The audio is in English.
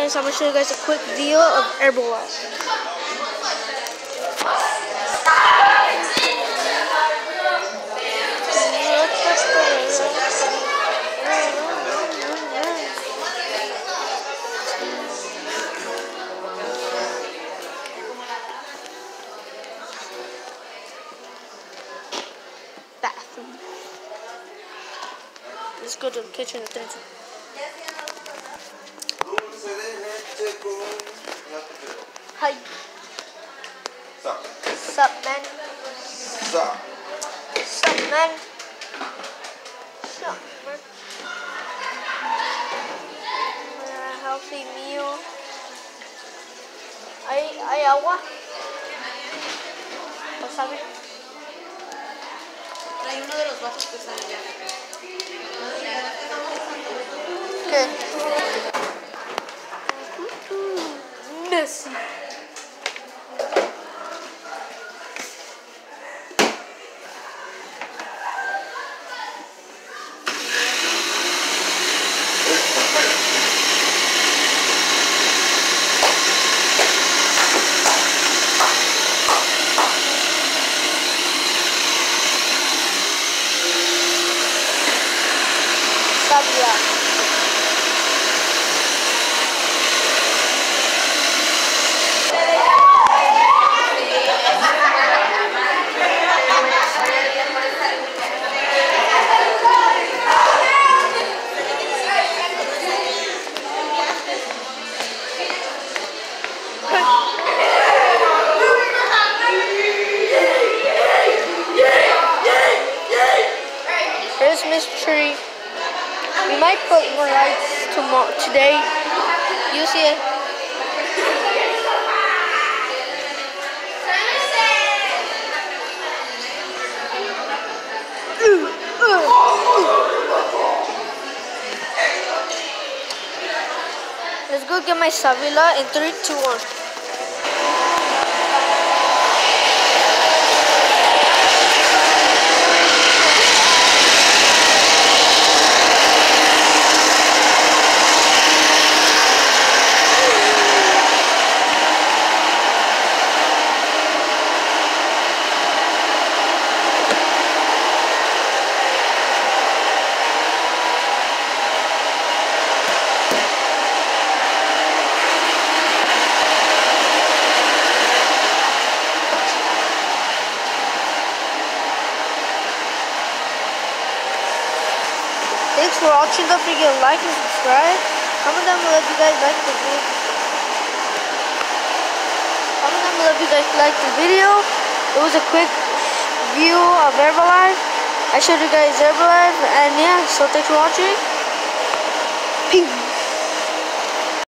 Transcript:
guys, I'm gonna show you guys a quick video of Herbalife. Bathroom. Let's go to the kitchen and things. Hi. Sup, man? Sup, man? Sup, man? Healthy meal. ¿Hay agua? ¿Wasabi? Hay uno de los vasos que están allá. ¿Qué? Messi. Sabia. Christmas tree. We might put more lights today. You see it. Let's go get my Savila in 3, 2, 1. Thanks for watching. Don't forget to like and subscribe. Comment down below if you guys like the video. Comment down below if you guys liked the video. It was a quick view of Herbalife. I showed you guys Herbalife, and yeah, so thanks for watching. Peace.